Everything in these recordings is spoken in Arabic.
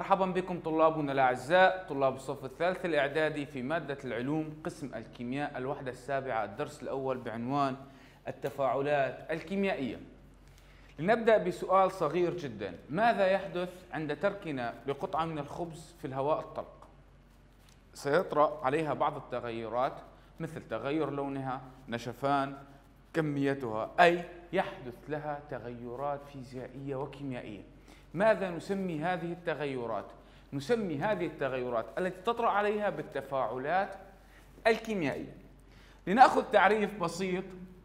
مرحبا بكم طلابنا الأعزاء طلاب الصف الثالث الإعدادي في مادة العلوم قسم الكيمياء الوحدة السابعة الدرس الأول بعنوان التفاعلات الكيميائية. لنبدأ بسؤال صغير جدا: ماذا يحدث عند تركنا لقطعة من الخبز في الهواء الطلق؟ سيطرأ عليها بعض التغيرات مثل تغير لونها، نشفان، كميتها، أي يحدث لها تغيرات فيزيائية وكيميائية. ماذا نسمي هذه التغيرات؟ نسمي هذه التغيرات التي تطرأ عليها بالتفاعلات الكيميائية. لنأخذ تعريف بسيط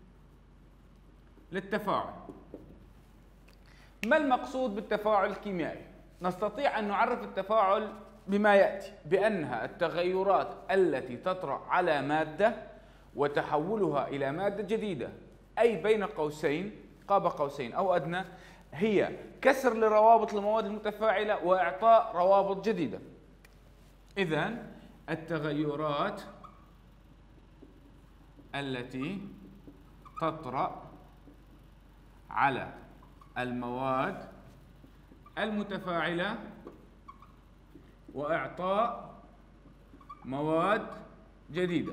للتفاعل. ما المقصود بالتفاعل الكيميائي؟ نستطيع أن نعرف التفاعل بما يأتي: بأنها التغيرات التي تطرأ على مادة وتحولها إلى مادة جديدة، أي بين قوسين قاب قوسين أو أدنى هي كسر لروابط المواد المتفاعلة وإعطاء روابط جديدة. إذن التغيرات التي تطرأ على المواد المتفاعلة وإعطاء مواد جديدة،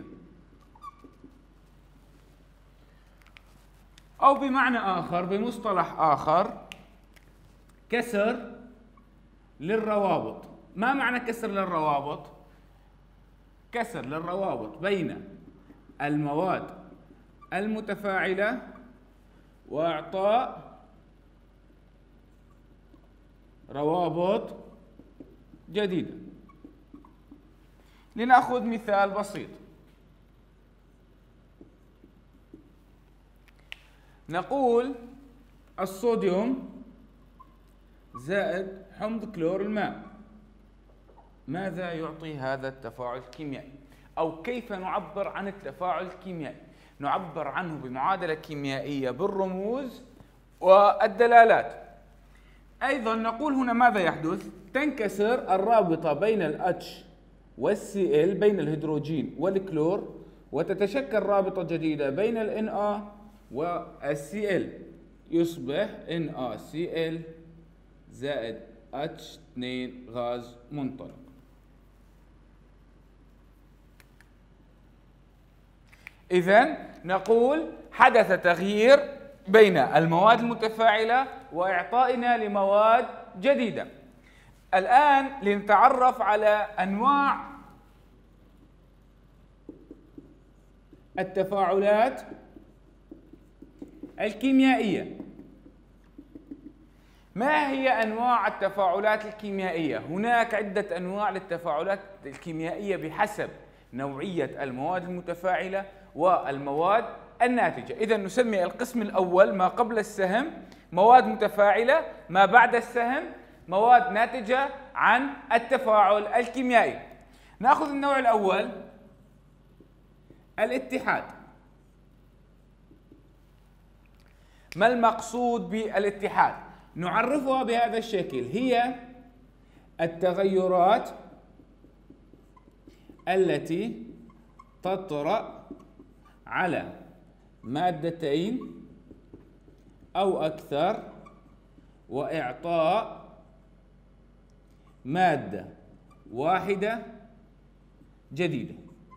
أو بمعنى آخر بمصطلح آخر كسر للروابط. ما معنى كسر للروابط؟ كسر للروابط بين المواد المتفاعلة وإعطاء روابط جديدة. لنأخذ مثال بسيط. نقول الصوديوم زائد حمض كلور الماء. ماذا يعطي هذا التفاعل الكيميائي؟ أو كيف نعبر عن التفاعل الكيميائي؟ نعبر عنه بمعادلة كيميائية بالرموز والدلالات. أيضا نقول هنا ماذا يحدث؟ تنكسر الرابطة بين ال H والCl بين الهيدروجين والكلور، وتتشكل رابطة جديدة بين ال Na والCl، يصبح NaCl زائد H2 غاز منطلق. إذن نقول حدث تغيير بين المواد المتفاعلة وإعطائنا لمواد جديدة. الآن لنتعرف على أنواع التفاعلات الكيميائية. ما هي أنواع التفاعلات الكيميائية؟ هناك عدة أنواع للتفاعلات الكيميائية بحسب نوعية المواد المتفاعلة والمواد الناتجة. إذا نسمي القسم الأول ما قبل السهم مواد متفاعلة، ما بعد السهم مواد ناتجة عن التفاعل الكيميائي. نأخذ النوع الأول: الاتحاد. ما المقصود بالاتحاد؟ نعرفها بهذا الشكل: هي التغيرات التي تطرأ على مادتين أو أكثر وإعطاء مادة واحدة جديدة.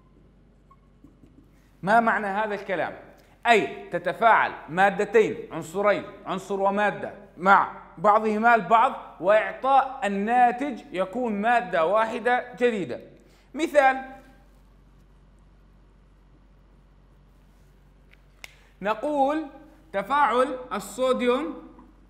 ما معنى هذا الكلام؟ أي تتفاعل مادتين، عنصرين، عنصر ومادة، مع بعضهما البعض وإعطاء الناتج يكون مادة واحدة جديدة. مثال: نقول تفاعل الصوديوم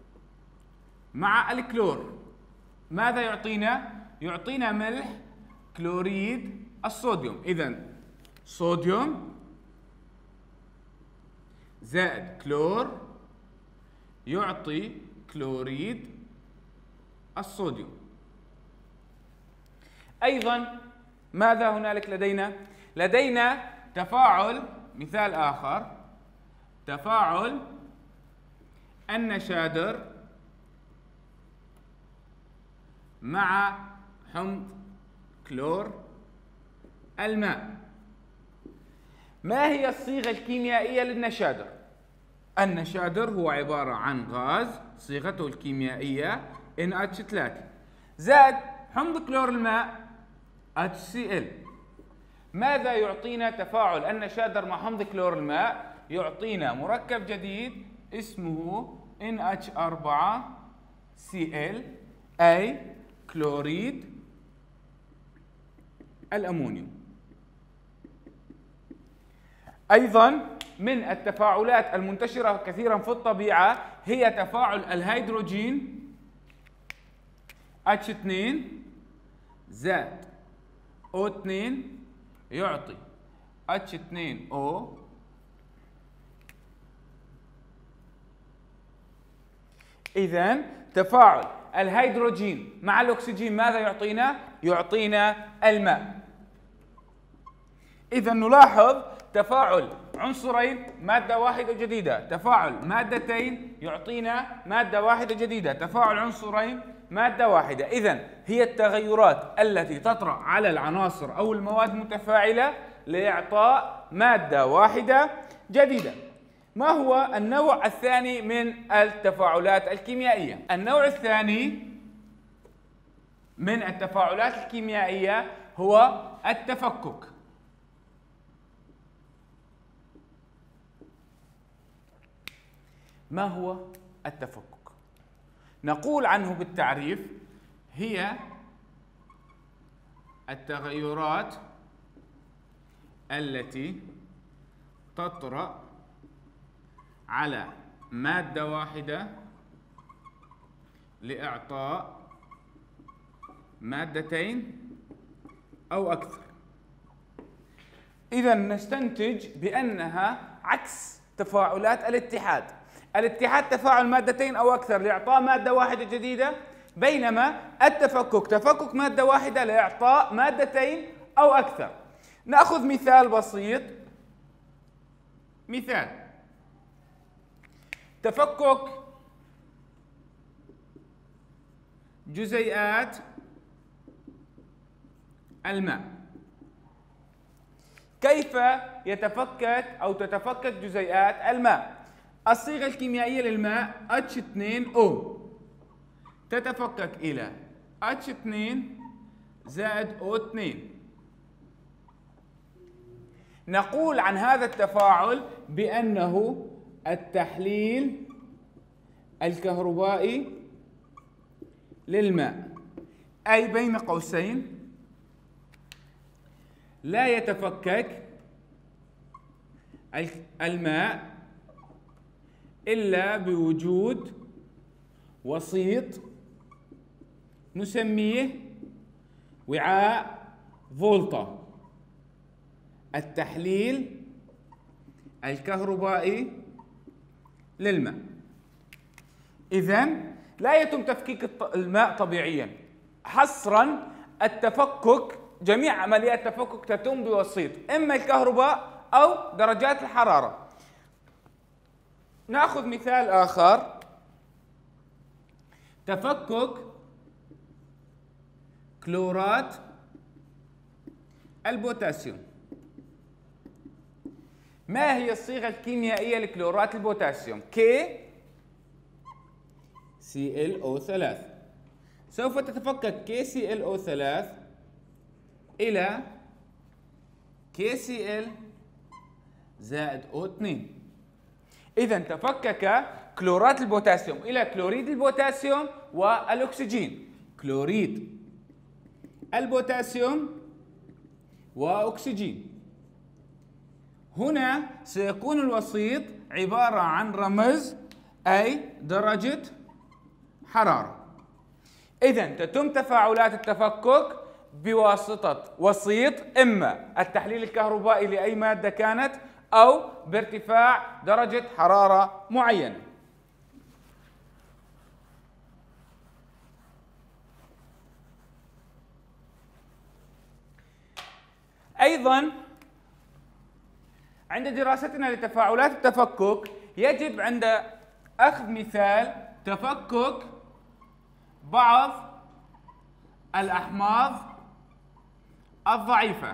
مع الكلور. ماذا يعطينا؟ يعطينا ملح كلوريد الصوديوم. إذن صوديوم زائد كلور يعطي كلوريد الصوديوم. أيضا ماذا هنالك لدينا؟ لدينا تفاعل، مثال آخر، تفاعل النشادر مع حمض كلور الماء. ما هي الصيغة الكيميائية للنشادر؟ النشادر هو عبارة عن غاز صيغته الكيميائية NH3 زائد حمض كلور الماء HCl. ماذا يعطينا تفاعل النشادر مع حمض كلور الماء؟ يعطينا مركب جديد اسمه NH4Cl أي كلوريد الأمونيوم. أيضا من التفاعلات المنتشرة كثيرا في الطبيعة هي تفاعل الهيدروجين H2 زائد O2 يعطي H2O. إذن تفاعل الهيدروجين مع الأكسجين ماذا يعطينا؟ يعطينا الماء. إذن نلاحظ تفاعل عنصرين مادة واحدة جديدة، تفاعل مادتين يعطينا مادة واحدة جديدة، تفاعل عنصرين مادة واحدة. إذن هي التغيرات التي تطرأ على العناصر أو المواد المتفاعلة لإعطاء مادة واحدة جديدة. ما هو النوع الثاني من التفاعلات الكيميائية؟ النوع الثاني من التفاعلات الكيميائية هو التفكك. ما هو التفكك؟ نقول عنه بالتعريف هي التغيرات التي تطرأ على مادة واحدة لإعطاء مادتين أو أكثر. إذا نستنتج بأنها عكس تفاعلات الاتحاد. الاتحاد تفاعل مادتين أو أكثر لإعطاء مادة واحدة جديدة، بينما التفكك تفكك مادة واحدة لإعطاء مادتين أو أكثر. نأخذ مثال بسيط. مثال تفكك جزيئات الماء. كيف يتفكك أو تتفكك جزيئات الماء؟ الصيغة الكيميائية للماء H2O تتفكك إلى H2 زائد O2. نقول عن هذا التفاعل بأنه التحليل الكهربائي للماء، أي بين قوسين لا يتفكك الماء إلا بوجود وسيط نسميه وعاء فولتا. التحليل الكهربائي للماء. إذن لا يتم تفكيك الماء طبيعيا، حصرا التفكك جميع عمليات التفكك تتم بوسيط إما الكهرباء أو درجات الحرارة. نأخذ مثال آخر. تفكك كلورات البوتاسيوم. ما هي الصيغة الكيميائية لكلورات البوتاسيوم؟ KClO3. سوف تتفكك KClO3 إلى KCl زائد O2. إذن تفكك كلورات البوتاسيوم إلى كلوريد البوتاسيوم والأكسجين. كلوريد البوتاسيوم وأكسجين. هنا سيكون الوسيط عبارة عن رمز أي درجة حرارة. إذن تتم تفاعلات التفكك بواسطة وسيط، إما التحليل الكهربائي لأي مادة كانت أو بارتفاع درجة حرارة معينة. أيضاً عند دراستنا لتفاعلات التفكك يجب عند أخذ مثال تفكك بعض الأحماض الضعيفة.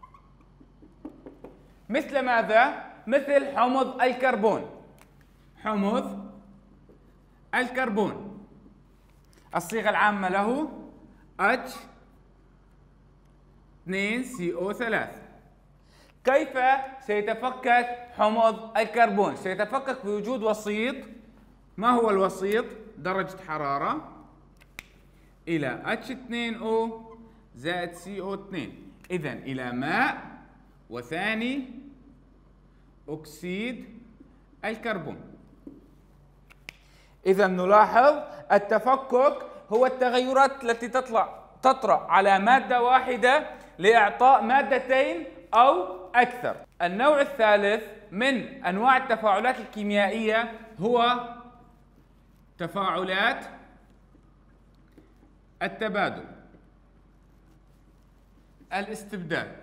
مثل ماذا؟ مثل حمض الكربون. حمض الكربون الصيغة العامة له H 2CO3. كيف سيتفكك حمض الكربون؟ سيتفكك بوجود وسيط. ما هو الوسيط؟ درجة حرارة إلى H2O زائد CO2، إذن إلى ماء وثاني أكسيد الكربون. إذن نلاحظ التفكك هو التغيرات التي تطرأ على مادة واحدة لإعطاء مادتين أو أكثر. النوع الثالث من أنواع التفاعلات الكيميائية هو تفاعلات التبادل، الاستبدال.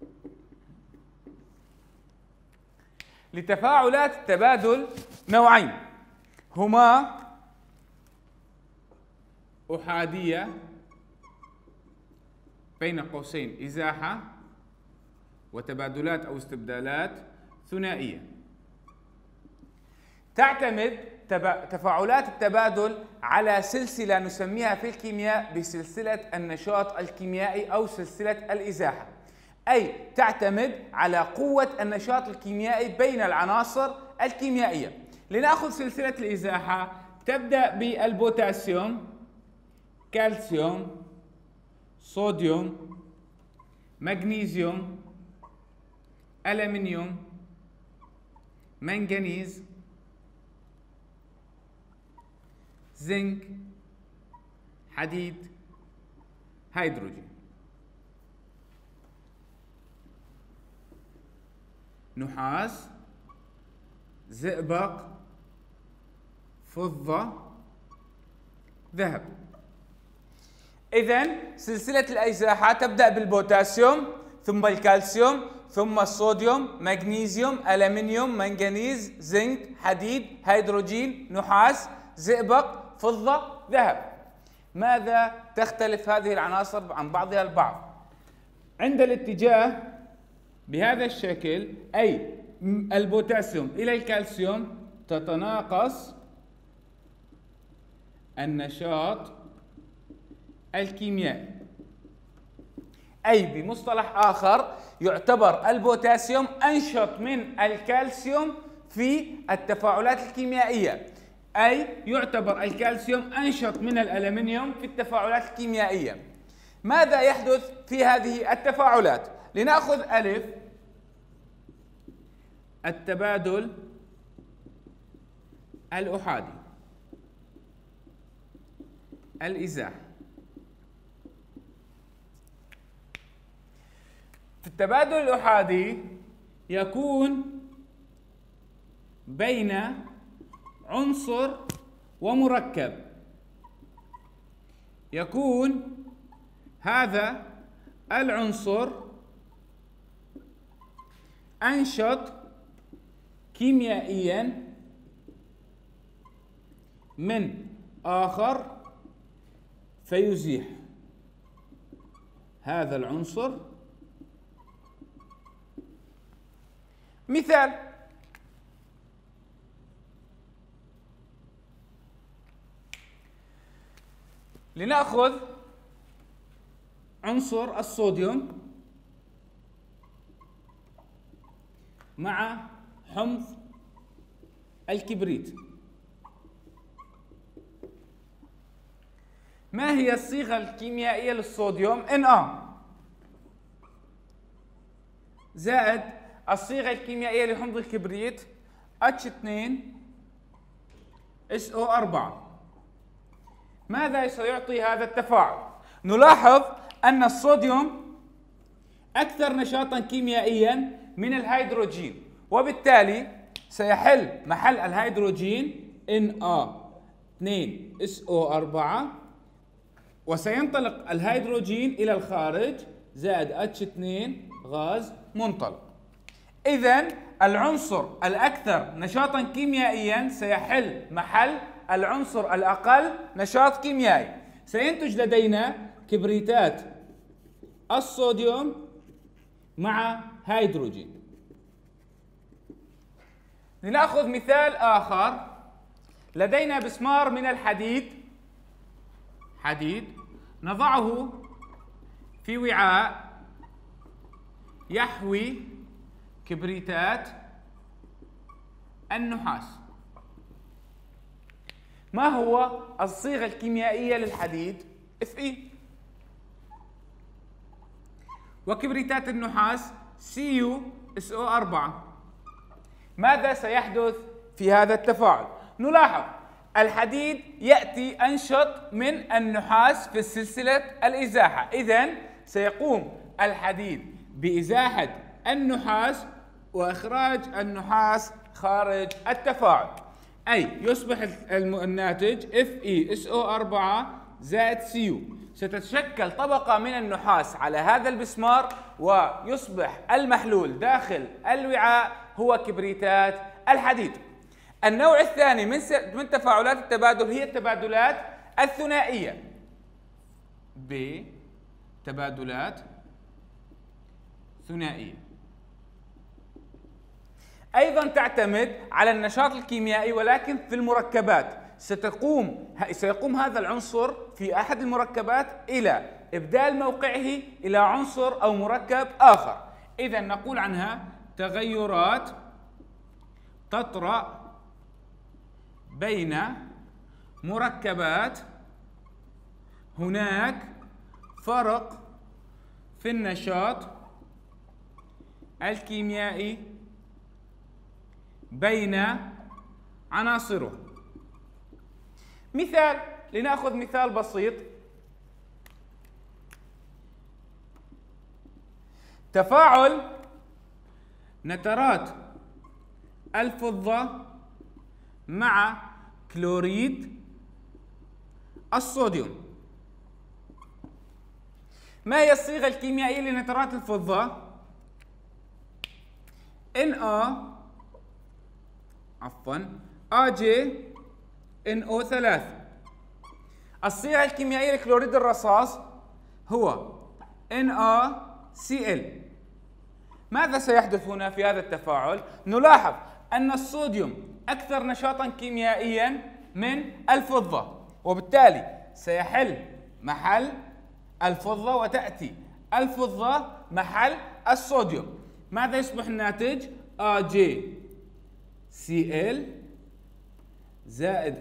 لتفاعلات التبادل نوعين، هما أحادية بين قوسين إزاحة، وتبادلات أو استبدالات ثنائية. تعتمد تفاعلات التبادل على سلسلة نسميها في الكيمياء بسلسلة النشاط الكيميائي أو سلسلة الإزاحة، أي تعتمد على قوة النشاط الكيميائي بين العناصر الكيميائية. لنأخذ سلسلة الإزاحة، تبدأ بالبوتاسيوم، كالسيوم، صوديوم، مغنيسيوم، ألمنيوم، منغنيز، زنك، حديد، هيدروجين. نحاس، زئبق، فضة، ذهب. إذن سلسلة الإزاحة تبدأ بالبوتاسيوم، ثم الكالسيوم، ثم الصوديوم، مغنيسيوم، ألمنيوم، منغنيز، زنك، حديد، هيدروجين، نحاس، زئبق، فضة، ذهب. ماذا تختلف هذه العناصر عن بعضها البعض؟ عند الاتجاه بهذا الشكل، أي البوتاسيوم إلى الكالسيوم، تتناقص النشاط الكيميائي، أي بمصطلح آخر يعتبر البوتاسيوم أنشط من الكالسيوم في التفاعلات الكيميائية، أي يعتبر الكالسيوم أنشط من الألمنيوم في التفاعلات الكيميائية. ماذا يحدث في هذه التفاعلات؟ لنأخذ ألف، التبادل الأحادي، الإزاحة. في التبادل الأحادي يكون بين عنصر ومركب، يكون هذا العنصر أنشط كيميائيا من آخر فيزيح هذا العنصر. مثال: لنأخذ عنصر الصوديوم مع حمض الكبريت. ما هي الصيغة الكيميائية للصوديوم؟ Na زائد الصيغة الكيميائية لحمض الكبريت H2SO4. ماذا سيعطي هذا التفاعل؟ نلاحظ أن الصوديوم أكثر نشاطا كيميائيا من الهيدروجين، وبالتالي سيحل محل الهيدروجين Na2SO4، وسينطلق الهيدروجين إلى الخارج زائد H2 غاز منطلق. إذن العنصر الأكثر نشاطا كيميائيا سيحل محل العنصر الأقل نشاط كيميائي. سينتج لدينا كبريتات الصوديوم مع هيدروجين. لنأخذ مثال آخر. لدينا مسمار من الحديد، نضعه في وعاء يحوي كبريتات النحاس. ما هو الصيغة الكيميائية للحديد؟ Fe. وكبريتات النحاس CuSO4. ماذا سيحدث في هذا التفاعل؟ نلاحظ الحديد يأتي أنشط من النحاس في سلسلة الإزاحة، إذن سيقوم الحديد بإزاحة النحاس وإخراج النحاس خارج التفاعل، أي يصبح الناتج FeSO4 زائد Cu. ستتشكل طبقة من النحاس على هذا المسمار ويصبح المحلول داخل الوعاء هو كبريتات الحديد. النوع الثاني من تفاعلات التبادل هي التبادلات الثنائية. تبادلات ثنائية أيضا تعتمد على النشاط الكيميائي ولكن في المركبات. سيقوم هذا العنصر في أحد المركبات إلى إبدال موقعه إلى عنصر أو مركب آخر. إذن نقول عنها تغيرات تطرأ بين مركبات، هناك فرق في النشاط الكيميائي بين عناصره. مثال، لنأخذ مثال بسيط. تفاعل نترات الفضة مع كلوريد الصوديوم. ما هي الصيغة الكيميائية لنترات الفضة؟ AgNO3. الصيغة الكيميائية لكلوريد الرصاص هو NaCl. ماذا سيحدث هنا في هذا التفاعل؟ نلاحظ أن الصوديوم أكثر نشاطا كيميائيا من الفضة، وبالتالي سيحل محل الفضة وتأتي الفضة محل الصوديوم. ماذا يصبح الناتج؟ AgCl زائد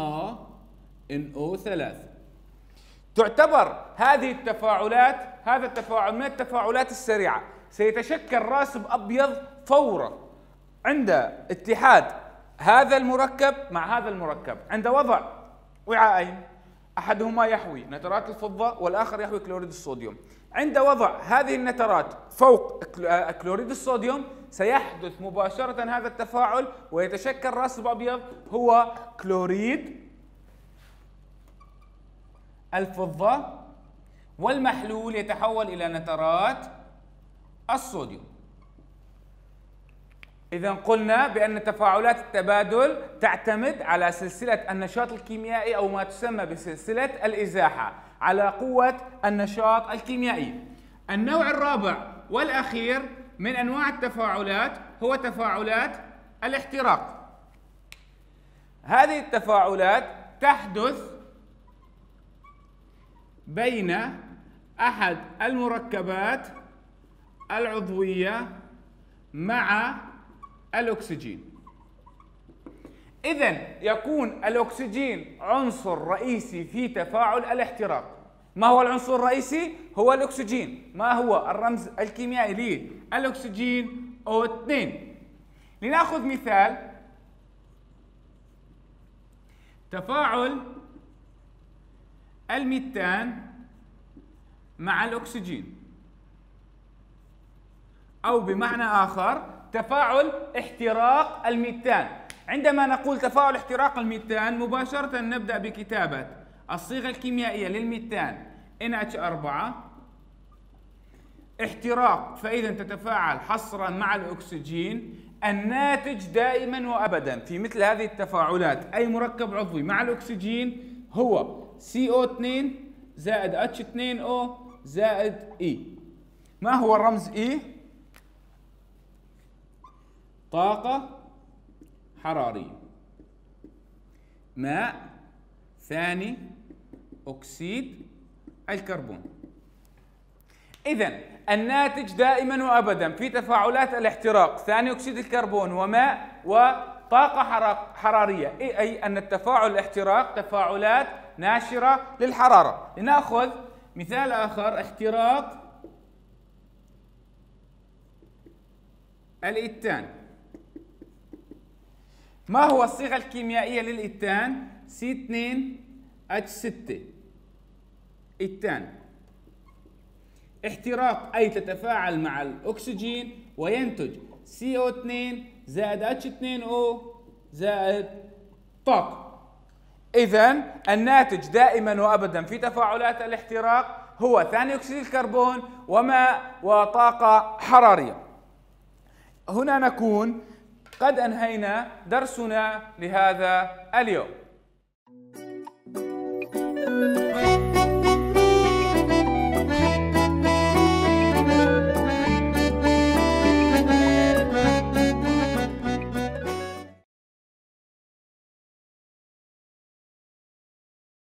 NaNO3. تعتبر هذه التفاعلات، هذا التفاعل من التفاعلات السريعة. سيتشكل راسب أبيض فورا عند اتحاد هذا المركب مع هذا المركب، عند وضع وعاءين أحدهما يحوي نترات الفضة والآخر يحوي كلوريد الصوديوم. عند وضع هذه النترات فوق كلوريد الصوديوم سيحدث مباشرة هذا التفاعل ويتشكل راسب أبيض هو كلوريد الفضة، والمحلول يتحول إلى نترات الصوديوم. إذن قلنا بأن تفاعلات التبادل تعتمد على سلسلة النشاط الكيميائي أو ما تسمى بسلسلة الإزاحة على قوة النشاط الكيميائي. النوع الرابع والأخير من أنواع التفاعلات هو تفاعلات الاحتراق. هذه التفاعلات تحدث بين أحد المركبات العضوية مع الأكسجين. إذن يكون الأكسجين عنصر رئيسي في تفاعل الاحتراق. ما هو العنصر الرئيسي؟ هو الأكسجين. ما هو الرمز الكيميائي للأكسجين؟ O2. لنأخذ مثال، تفاعل الميثان مع الأكسجين، أو بمعنى آخر تفاعل احتراق الميثان. عندما نقول تفاعل احتراق الميثان مباشرة نبدأ بكتابة الصيغة الكيميائية للميثان NH4 احتراق، فإذا تتفاعل حصرا مع الأكسجين. الناتج دائما وأبدا في مثل هذه التفاعلات أي مركب عضوي مع الأكسجين هو CO2 زائد H2O زائد E. ما هو الرمز E؟ طاقة حرارية. ماء ثاني أكسيد الكربون. إذن الناتج دائما وأبدا في تفاعلات الاحتراق ثاني أكسيد الكربون وماء وطاقة حرارية، أي أن التفاعل الاحتراق تفاعلات ناشرة للحرارة. لنأخذ مثال آخر، احتراق الإيتان. ما هو الصيغة الكيميائية للإيتان؟ C2H6 إيتان. احتراق أي تتفاعل مع الأكسجين وينتج CO2 زائد H2O زائد طاقة. إذن الناتج دائما وأبدا في تفاعلات الاحتراق هو ثاني أكسيد الكربون وماء وطاقة حرارية. هنا نكون قد أنهينا درسنا لهذا اليوم.